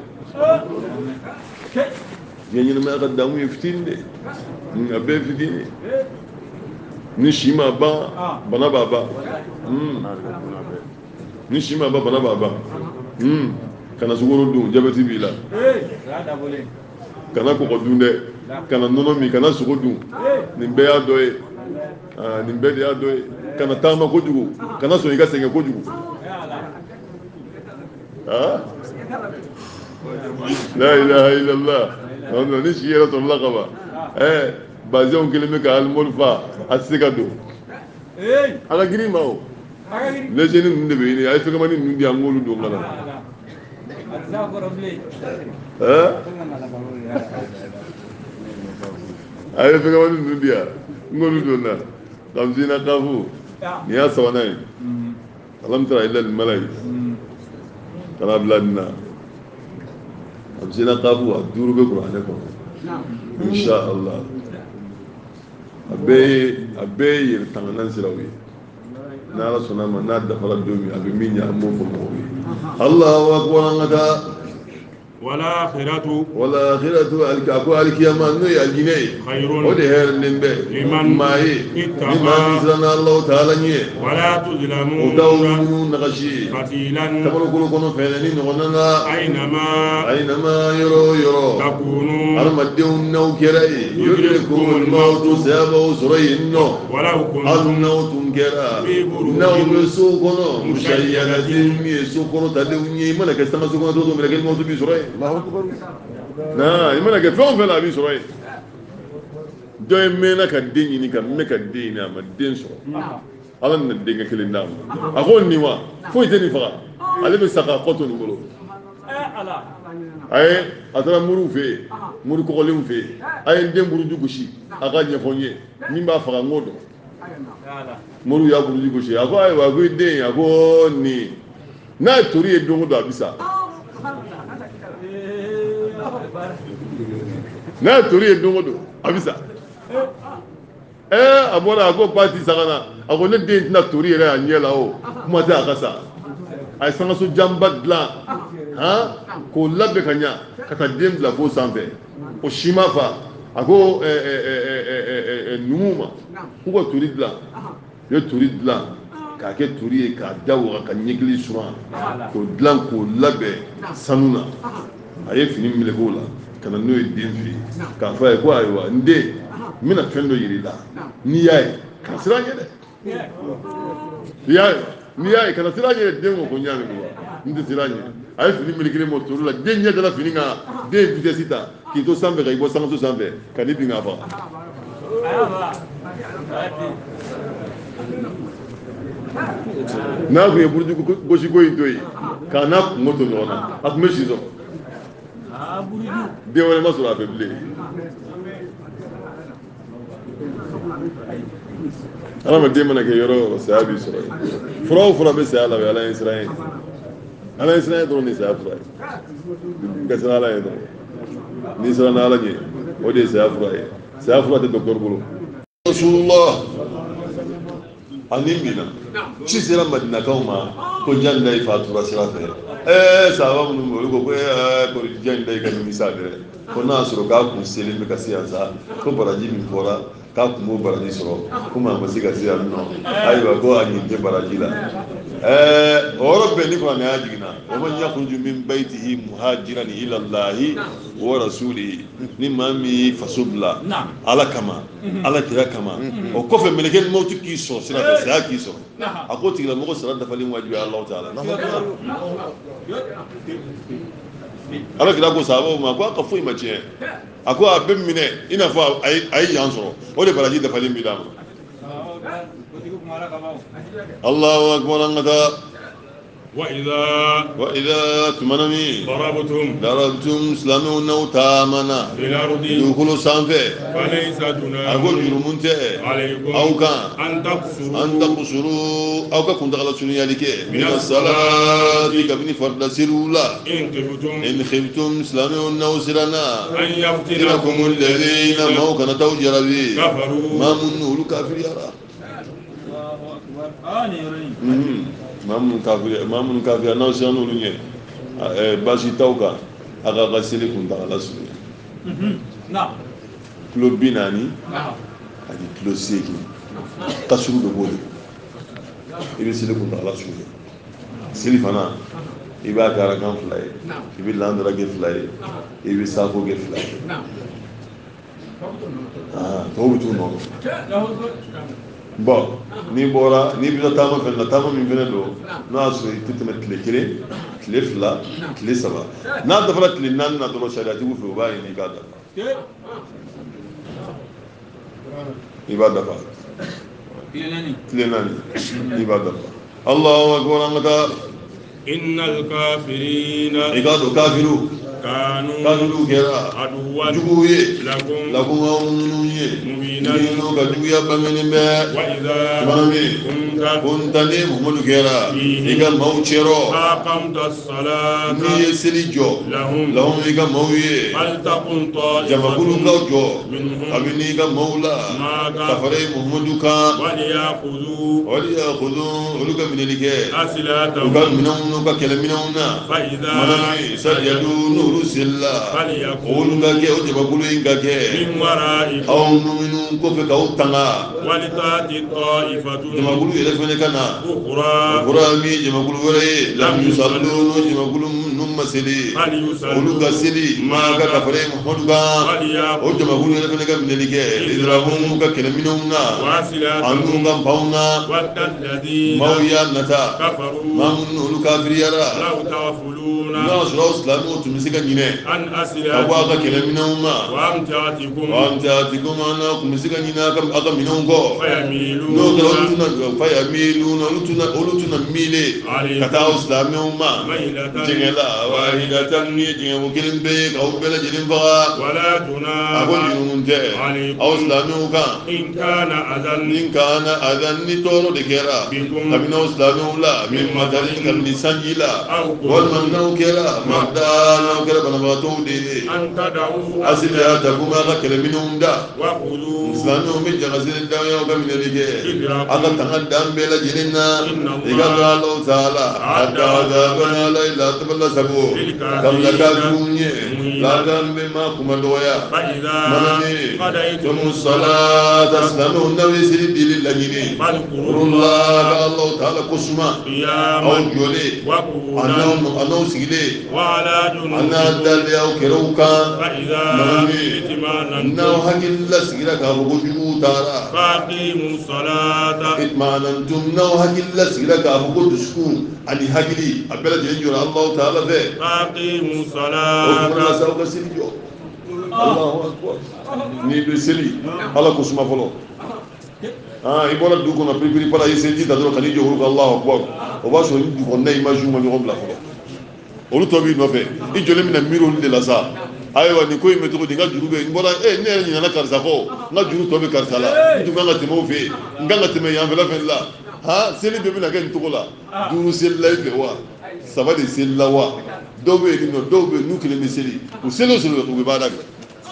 ya ni na ma ya kaddamu yiftinde ni abe fitini ni shima ba bana baba mm ni shima ba bana baba mm kana sugoro dun jabati bila kana ko ko dunde kana nono mi kana sugo dun ni be ya doye ah ni be ya doye kana tama ko jugu kana so yiga senge ko jugu ah la ilaha illallah ono ni shira to laqaba eh bazion kelime ka al mulfa asika do eh ala giri mawo le jeni nde be ni ay fe kamani ndi angolu do ngala eh ay fe kamani ndi ya ngolu do na kamzina kafu ni ya sawanai alam tara illa al malai kana bladna kamzina kafu aduru be qur'ane ko insha Allah abe abe yir tanganan sirawi na la sunama na da fara domi abe minya mo fo mo Allahu akbar ngata والآخرة والآخرة الكاكو الكياما نوي الجنيه خير ودي هير نمبي لمن ماي اتقى لمن زنا الله تعالى نيه ولا تظلمون وداو نغشي فتيلا تمر كل كونو فيني نغننا أينما أينما يرو يرو تكونوا على مديون نو كراي يدرككم الموت سيابو سري النو ولو al كنتم nautum kera naumu sukono mushayyatin mi sukono tadunyi mana ke sama sukono to mere ke mo to bi surai Allahu akbar na imana ke fon fela bi surai do me na ka dinyi ni ka me ka dinyi ma din so ala na dinga kelin dam akon ni wa fo iteni fa ale be saka qoto ni bolo eh ala ay atara muru fe muru ko lim fe ay ndem buru dugushi aga nyefonye nimba fa ngodo muru ya buru dugushi ako ay wa go den ako ni na tori e dongo do abisa na tori e dongo do abisa eh abora ako party sagana ako ne den na tori re anyela o kuma ta akasa ay sanga so jamba dla ha ko labbe kanya kata dem la fo sanfɛ o shima fa ako eh eh eh numuma ko turi dla ye turi dla ka ke turi e ka dawo ka nyigli suma ko dla ko labbe sanuna aye fini mile ko la kana no e dem fi ka fa ko aywa nde mina fendo yirida ni yayi ka siranye de yayi ni yayi kana siranye dem ko nyame ko nde siranye ay fini milikile mo turu la denye de la fini nga de vitesse ta ki to sambe ga ibo sango sambe kani binga ba na ko e burju ko goshi ko intoyi kana moto nona ak meshizo ah burju de wala masura feble ala ma de mana ke yoro sahabi sura furo furo be sa ala ala israel ala israel do ni sa afra ga sa ala do ni sa na ala ni o de sa afra sa afra de docteur bulu rasulullah animina ci sera madina kauma ko janda ifa tura sira fe eh sahaba mun mo ko eh ko janda ga ni sa de ko na suru ga ku selim ka siyansa ko baraji min fora ka ku mo baraji soro kuma ba siga siya no ayiwa ko anyi de baraji la eh oro be ni ko na ajigina o man yakhruju min baytihi muhajiran ila allah wa rasulihi ni mami fasubla ala kama ala kira kama o ko fe meleke mawtu ki so sira be sa ki so akoti la mo ko sira da falin wajibi allah taala ala kira ko sabo ma ko ka fu imache ako abem mine ina fo ay ay yansoro o de baraji da falin bidama Allahu akbar angata وإذا وإذا تمنمي ضربتم ضربتم سلامون وتامنا في الأرض دخلوا سانفه فليس جناح أقول جرمونته عليكم أو كان أن تقصروا أن تقصروا أو كن دخل سنيا لك من الصلاة كبني فرد سرولا إن خفتم إن خفتم سلامون وسرنا أن إنكم يفتنكم الذين ما هو كان توجر به كفروا ما منه كافر يرى mamun kafir mamun kafir na sanu lunye eh basi tauka aga gasili kun ta ala sunna mhm na kilo binani na adi kilo seki kasuru do bole ibe sili kun ta ala sunna sili fana iba gara kan fly ibe landra ge fly ibe sako ge fly ah to bitu no bon ni bora ni bi tama fel na tama min venelo no aso titme tile kile kile fla kile saba na da fala kile nan na do shariati bu fi ba ni gada ibada fa kile nani kile nani ibada fa Allahu akbar amaka innal kafirina igado kafiru كانوا كانوا كرا عدوا جويه لكم لكم أمنيه مبينا كجويا بمن ما وإذا كنت كنت نمهم كرا إذا موتشرو أقمت الصلاة ني سليجو لهم لهم إذا مويه فلتكن طائفة جمعوا كوجو منهم أبني إذا مولا كفري محمد كا وليأخذوا وليأخذوا ولك من الكه أسلحتهم وكان منهم وكان كلام منهم فإذا سجدوا olu sella فليكن olu ka kɛ o jamakulu in ka kɛ من ورائكم aw minnu kɔfɛ k'aw tanga ولتأتي طائفة jamakulu yɛrɛ fɛnɛ ka na أخرى kɔrɔ min ye jamakulu wɛrɛ ye lam yusallu n'o jamakulu ninnu ma seli olu ka seli maa ka kafara ye Muhamadu kan o jamakulu yɛrɛ fɛnɛ ka minɛli kɛ israfun ka kɛlɛminɛnw na an'u ka baw na ود الذين maaw y'a nata كفروا maa minnu olu kafiriyara لو تغفلون n'a sɔrɔ aw silamɛw tun bɛ se ka ɲinɛ عن ka bɔ a ka أسلحتكم kɛlɛminɛnw ma وأمتعتكم wa an taati komana tun bɛ se ka ɲinɛ a ka a ka minɛnw kɔ n'o kɛra olu فيميلون tɛna fa ya miiluna olu tɛna olu tɛna miile ka taa aw silamɛw ma ميلة jɛngɛ la wahidatan ni jɛngɛ ko kelen bɛ ye k'aw bɛɛ lajɛlen faga ولا a ko جناح jurumun tɛ aw silamɛw kan إن كان أذى ni kaana adan ni tɔɔrɔ de kɛra kabini aw silamɛw la min matari kabini sanji la walima n'aw kɛra mada n'aw kɛra banabagatɔw de ye أن تدعوا asiliyatakum a ka kɛlɛminɛnw da وخذوا silamɛw bɛ jagasiri daw y'aw ka minɛli kɛ a ka tanga dan bɛɛ lajɛlen na i ka dɔn Alahu taala a dawada bana ala yi la tabala sago kabila kafiriw ye ladan bɛ maa kuma dɔgɔya فإذا mana min قضيتم tomu salata silamɛw n'aw ye seli dili laɲini فاذكروا kurula الله ka Alahu taala ko suma aw قياما jɔlen a وقعودا n'aw a n'aw sigilen وعلى a n'a جنوبكم dalen aw kɛrɛw kan فإذا mana min اطمأننتم n'aw hakilila sigira k'a fɔ ko juguw taara فأقيموا الصلاة itmanantum n'aw hakilila sigira k'a fɔ ko dusukun ani hakili a bɛɛ lajɛlen jɔra Alahu taala fɛ فأقيموا o kumana الصلاة sa aw ka seli jɔ Allahu akbar n'i bɛ seli Ala ko suma fɔlɔ ah i bɔra du kɔnɔ piripiri para i seliji ta dɔrɔn ka n'i jɔ olu ko Allahu akbar o b'a sɔrɔ ni du kɔnɔna in ma zu ma ɲɔgɔn bila fɔlɔ olu tɔ b'i nɔfɛ i jɔlen bɛna miiri olu de la sa ayiwa nin ko in bɛ cogo di n ka juru bɛ n bɔra e ne yɛrɛ ɲinɛna karisa kɔ n ka juru tɔ bɛ karisa la n tun kan ka tɛmɛ o fɛ yen n kan ka tɛmɛ yanfɛla fɛnɛ la han seli bɛɛ bɛna kɛ nin cogo la duuru selila i fɛ wa saba de selila wa dɔw bɛ yen nɔ dɔw bɛ yen n'u kelen bɛ seli u seli o seli u bɛ baara kɛ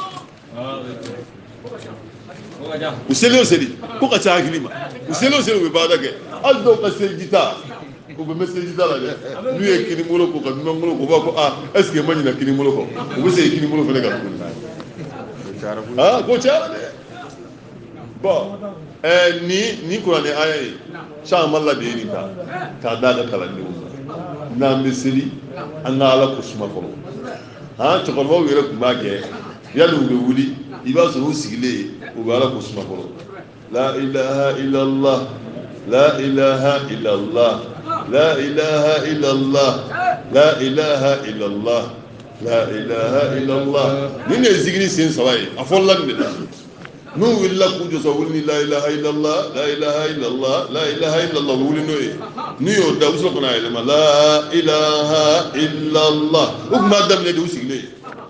u seli o seli ko ka ca hakili ma u seli o seli u bɛ baara kɛ hali dɔw ka seliji ta u bɛ message ta la dɛ n'u ye kinibolo ko ka numéro ko u b'a fɔ ah est ce que n ma ɲinɛ kinibolo kɔ u bɛ segin kinibolo fɛnɛ kan tuguni ah ko cayara dɛ bon ɛɛ nin nin kuranɛ aya ye caman la de ye nin ta k'a d'a ka kalandenw ma n'an bɛ seli an ka ala ko suma kɔrɔ han cɛkɔrɔbaw yɛrɛ tun b'a kɛ yanni u bɛ wuli i b'a sɔrɔ u sigilen u bɛ ala ko suma kɔrɔ la ilaha illallah la ilaha illallah la ilaha illallah la ilaha illallah la ilaha illallah ni ne ye zikiri sen saba ye a fɔlɔla nin de la n'u wulila k'u jɔ sɔrɔ wuli ni la ilaha illallah la ilaha illallah la ilaha illallah u bɛ wuli n'o ye n'u y'o da u bɛ sɔrɔ ka na yɛlɛma la ilaha illallah u tun b'a daminɛ de u sigilen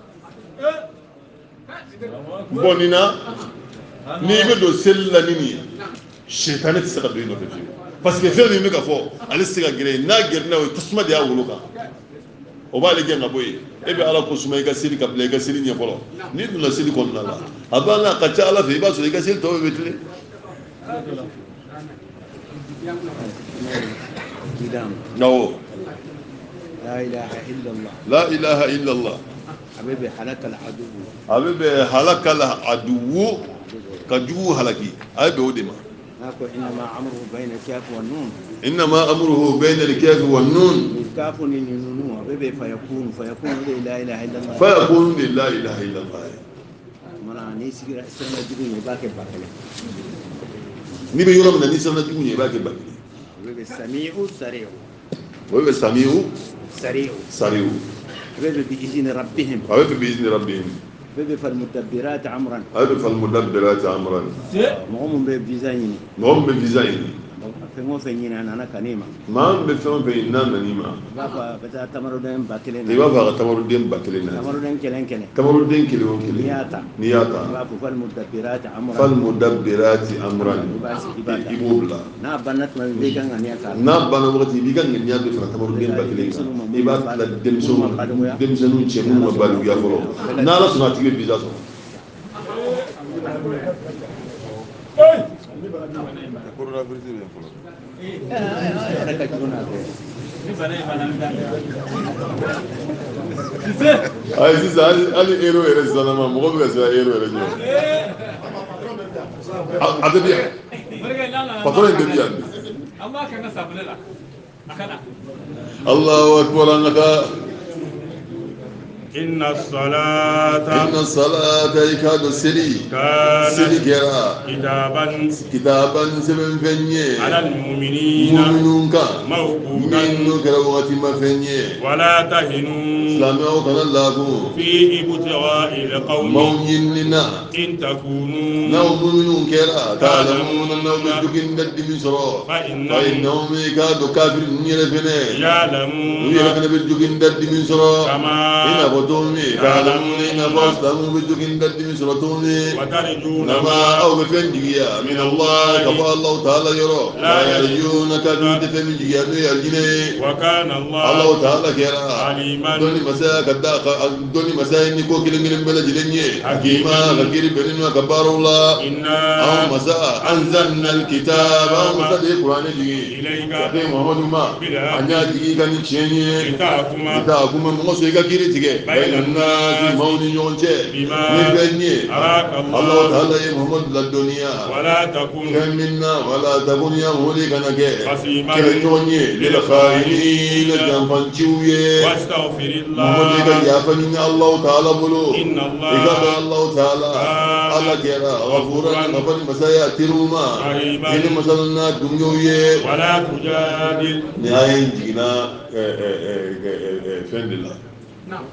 bon nin na n'i bɛ don seli la ni nin ye sɛtanɛ tɛ se ka don i nɔfɛ fiyewu parce que fɛn min bɛ ka fɔ ale tɛ se ka gɛrɛ yen n'a gɛrɛna o ye tasuma de y'a wolo kan o b'ale gɛn ka bɔ yen e bɛ ala ko suma i ka seli ka bila i ka seli ɲɛ fɔlɔ n'i donna seli kɔnɔna la a b'a n'a ka ca ala fɛ i b'a sɔrɔ i ka seli tɔw bɛ tilen awɔ لا إله إلا الله la ilaha illallah حبيبي حلك العدو a bɛ bɛn halaka la aduwo ka jugu halaki a bɛ bɛn o de ma ناكو إنما عمره بين الكاف والنون إنما أمره بين الكاف والنون الكاف والنون حبيبي فيكون فيكون لا إله إلا الله فيكون لا إله إلا الله ملا نيسي سنة جبين باكي باكي ni bɛ yɔrɔ min na ni sirana jugu ɲɛ i b'a kɛ bakili حبيبي سميع سريع o bɛ samiu سريع sariu حبيبي بإذن ربهم a bɛ fɛ biizni rabbihim حبيبي فالمدبرات أمرا a bɛ fɛ falmudabbirati amran مغمم بفيزاني mɔgɔ min bɛ visa ɲini فمو فينينا أنا كنيمة maa min bɛ fɛn o fɛn ɲini n'a nan'i ma بابا بتا تمردين باكلين i b'a fɔ a ka tamaruden ba kelen na تمردين كلين كلين tamaruden kelen o kelen نياتا n'i y'a ta بابا فالمدبرات أمرا falmudabbirati amran i b'o bila na banat ma be kan ŋaniya k'a la n'a banna wagati i b'i ka ŋaniya bɛ fara tamaruden ba kelen kan i b'a tila denmisɛnw denmisɛnninw cɛ minnu ma balikuya fɔlɔ n'ala sɔnna a tigi bɛ visa sɔrɔ yɛrɛ ka jugu n'a bɛɛ Ay sisan ali ali ero yɛrɛ sisan ma mɔgɔ bɛ ka siran ero yɛrɛ ɲɛ. A tɛ diya. Patron in tɛ diya. Allahu akbar an ka taa. إن الصلاة إن الصلاة يكاد سري سري كرا كتابا كتابا سبن فنيه على المؤمنين مؤمنون كا موقوتا من كرا وقت ما فنيه ولا تهنوا سلامه كان الله في ابتغاء القوم مؤمننا إن تكونوا نو مؤمنون كرا تعلمون أنه بدكين دد مسرا فإنهم يكادوا كافر يرفنه يعلمون يرفنه بدكين دد مسرا كما تومي تعلمون إن فاستموا بدكين دد مسرا تومي وترجون نما أو بفنجيا من الله كفى الله تعالى يرى لا يرجون كدود فنجيا يرجني وكان الله الله تعالى كرا عليما دوني مساء كدا دوني مساء نيكو كيلين كيلين بلا جلني حكيما غير بنين وكبار الله إنا أو مساء أنزلنا الكتاب أو مساء القرآن جي إليك كفي محمد ما أنيا جي كان يشيني كتابكما كتابكما مغسو يكا كيري تيجي بين الناس موني يونجي نفني أراك الله تعالى يا محمد للدنيا ولا تكون كم منا ولا تكون يا مولي كنك قسيما كنوني للخائنين جنفانشوية واستغفر الله محمد يكا يافنين الله تعالى بلو إن الله يكا الله تعالى الله كيرا غفورا غفر مسايا تروما إن مسلنا دنيوية ولا تجادل نهاية جينا فند الله نعم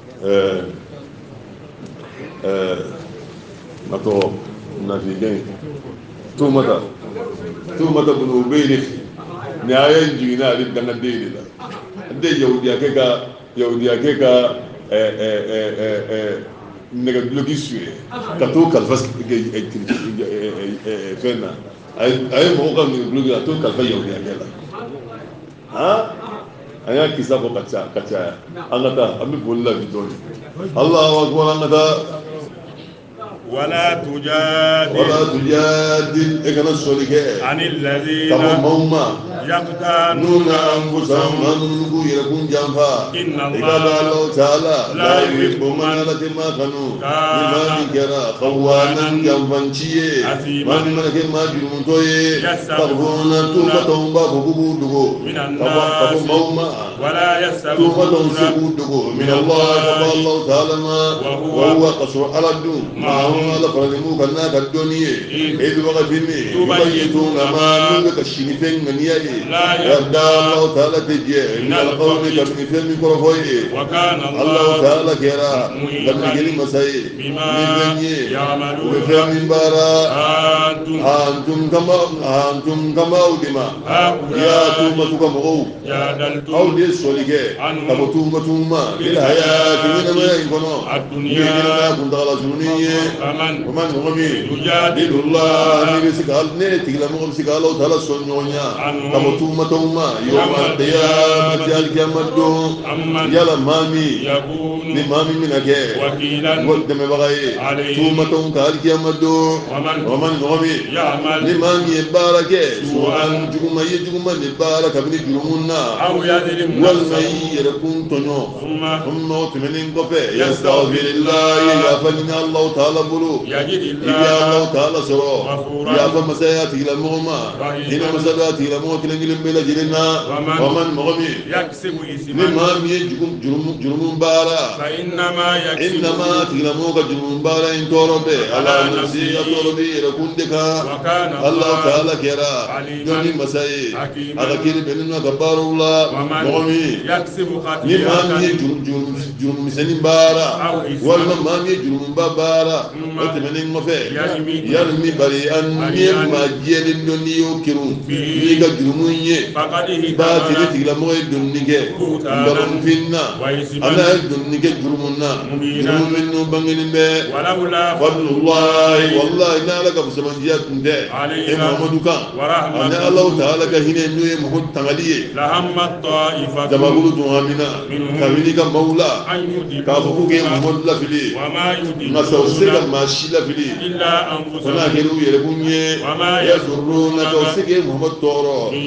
نتو نافيجين تو متى تو متى بنو بينك نهاية جينا لدنا ديني لا دي يودي أكيكا يودي أكيكا نيجا بلوكي سوي كاتو كالفاس فينا أي أي موقع من بلوكي كاتو كالفا يودي أكيلا ها أنا كيسا بو كاتشا كاتشا أنا تا أمي بولا بيدوني الله أكبر أنا تا ولا تجادل ولا تجادل إكنا سوليكي عن الذين كما موما يقتانون نون أنفسهم أنفسهم يكون جنفا إن إذا الله تعالى لا يحب من التي ما كانوا لما نكرا خوانا جنفا شيء من منك ما جرمون توي تغفون توبتهم بابو بودو من الناس موما ولا توبتهم يستغفرون سبودو من الله كما الله تعالى ما وهو قصر على الدون معهم على فرنمو كنا كالدنيا إذ وغفني يبيتون ما نلك الشنفين من يأي يبدأ الله تعالى تجي من القوم كالمثل مكرفوي وكان الله تعالى كرا لما جري مساي من يعملون وفهم بارا أنتم أنتم كما أنتم كما أودما يا توما توما أو جادلتم أو دي سوليك كما توما توما بالحياة من ما يكونوا الدنيا كنت على سنية فمن ومن غمي يجادل الله نبي سكال نتي لما غم سكال الله تعالى سنيونيا كما توما توما يوم القيامة القيامة دو أمن يلا مامي يكون ni mami minake وكيلا ودم بغاي توما توما القيامة دو ومن ومن غمي يعمل ni mami barake su'an juguma yjuguma ni baraka bini jugumuna أو يظلم walma نفسه يركون تنو ثم ثم تمنين قفه يستغفر الله يا فننا الله تعالى بلو يجد يا الله الله تعالى سرو غفورا يا فمسايات الى المغمى رحيما هنا مسادات الى موت لنجل بلا جلنا ومن ومن مغمي يكسب إثما مما يجكم جرم جرم بارا فإنما يكسب إنما تلموك جرم بارا إن توربي على نفسي أتوربي لكون دكا وكان الله تعالى كرا عليما دوني مساي حكيما على كير بيننا كبار الله ومن مغمي يكسب مما خطيئة جرم جرم جرم مسنين بارا أو إثما والما ما جرم بارا ثم وتمنين مفي يرمي يرمي بريئا مما جيل دوني كيرو ميغا جرموني فقد باتي اهتمل تيغلا دونيكي ndorong finna ala donnike jurumuna juruminu banginin be ولولا fadlullahi wallahi na laka musamanjiya tunde e muhammadu kan ana allah ta'ala ka hine nuye muhud tangaliye لهم الطائفة jamagulu tuhamina kabini ka maula أن ka fuku ke يدركوك muhammad la fili وما na sawsika يدركون mashi la fili إلا wana أنفسهم kelu yere bunye وما yadurruna ka usike muhammad toro من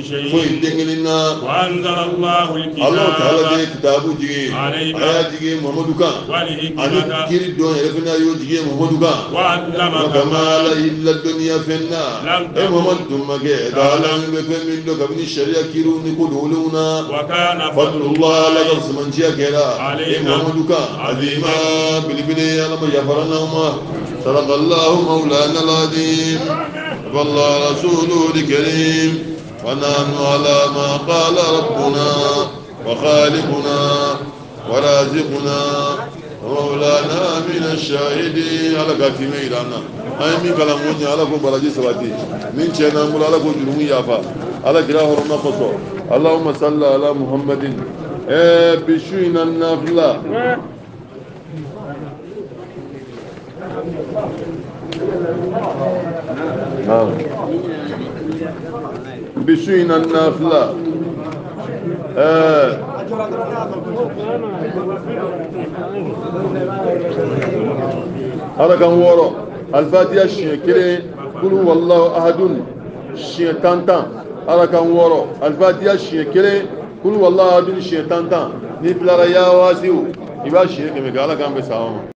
شيء foyi den kelen na وأنزل الله Allah taala de الكتاب kitabu jigi عليك aya jigi Muhammadu kan ani والحكمة kiri dɔn yɛrɛ fana y'o jigi Muhammadu kan وعلمك kama ما la illa duniya fɛnna Lam e Muhammadu tun ma kɛ daalan bɛ fɛn min dɔn kabini sariya kiriw ni ko dogolenw na وكان فضل fadlullah ala ka الله samanciya kɛra e علينا Muhammadu kan azima belebele ala ma yafara n'aw ma sadakallahu mawlana al-azim والله رسوله الكريم ونحن على ما قال ربنا وخالقنا ورازقنا ومولانا من الشاهدين على كاتمي لنا أي من كلام وني على كم بلاجي سواتي من شأن أمور على كم جنومي يافا على كراه رنا قصو اللهم صل على محمد بشوين النافلة نعم بشوين النافلة هذا كان ورا الفاتحة شيء قل هو الله أحد شيء تانتان هذا كان ورا الفاتحة شيء قل هو الله أحد شيء تانتان نبلا يا واسيو يبقى شيء كم قال كان بسام